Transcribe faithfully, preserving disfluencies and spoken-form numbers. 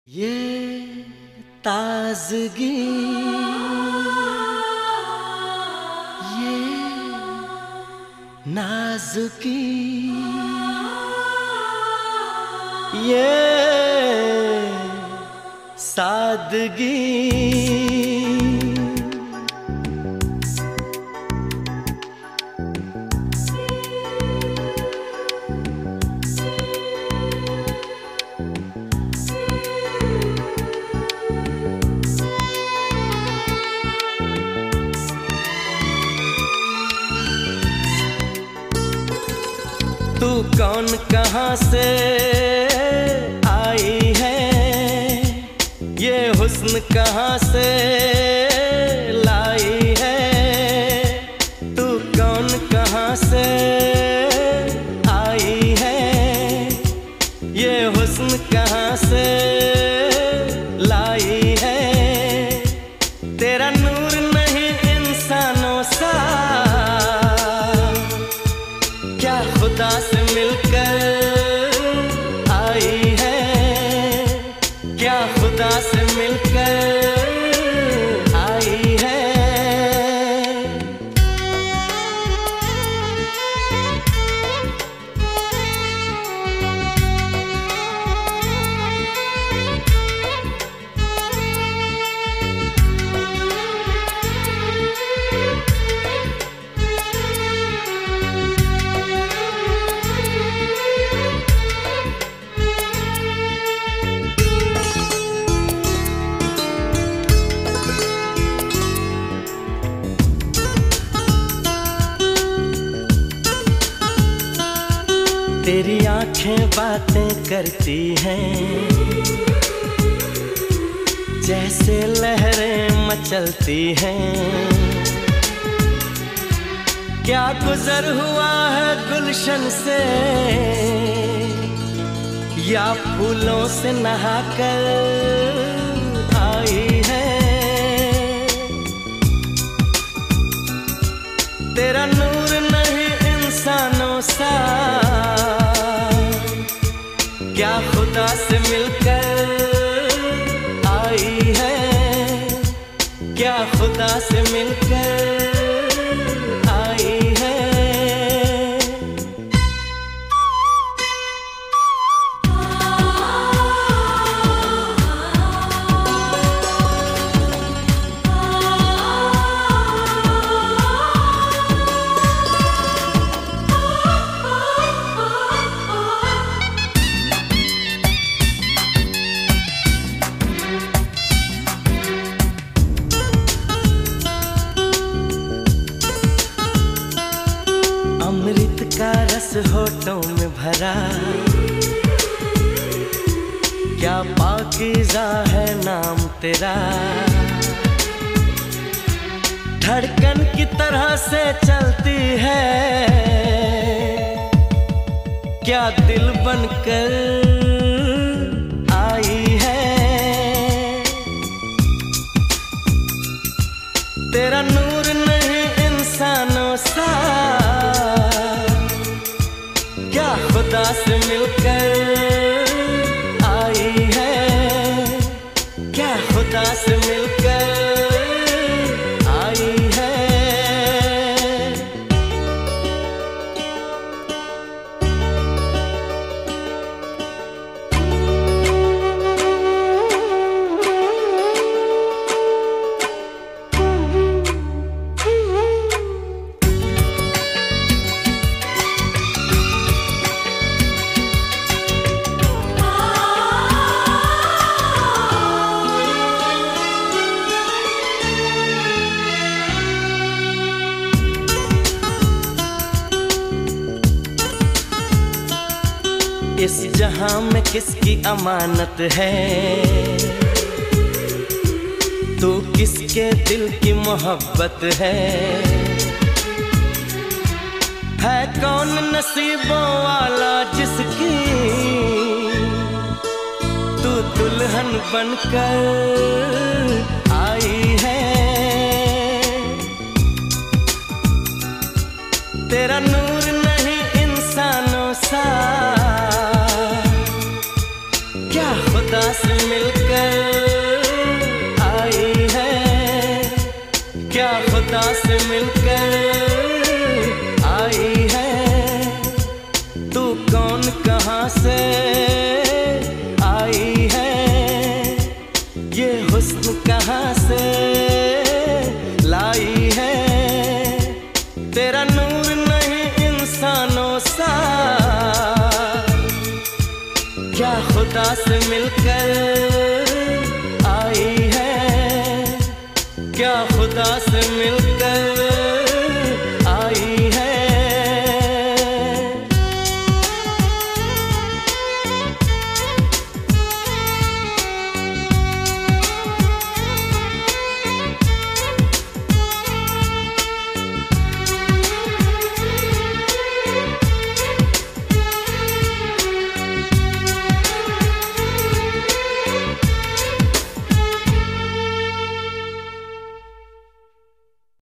ये ताजगी ये नाजुकी ये सादगी तू कौन कहां से आई है, ये हुस्न कहां से लाई है। तू कौन कहां से आई है, ये हुस्न कहां से लाई है। तेरा नूर नहीं इंसानों सा, क्या खुदा से मिलकर आई है, क्या खुदा से मिलकर आई है। तेरी आंखें बातें करती हैं, जैसे लहरें मचलती हैं। क्या गुजर हुआ है गुलशन से, या फूलों से नहाकर आई है। तेरा नूर नहीं इंसानों सा, क्या खुदा से मिलकर आई है, क्या खुदा से मिलकर आई है। अमृत का रस होठों में भरा, क्या पाकीज़ा है नाम तेरा। धड़कन की तरह से चलती है, क्या दिल बनकर आई है। तेरा नूर नहीं इंसानों सा, क्या खुदा से मिलकर आई है, क्या खुदा से मिलकर आई है। इस जहां में किसकी अमानत है, तू किसके दिल की मोहब्बत है। है कौन नसीबों वाला जिसकी तू दुल्हन बनकर आई है। तेरा नूर नहीं इंसानों सा, क्या खुदा खुदा से मिलकर आई है, क्या खुदा से मिलकर आई है। तू कौन कहाँ से आई है, ये हुस्न कहाँ से लाई है। तेरा नूर नहीं इंसानों सा, क्या खुदा से मिलकर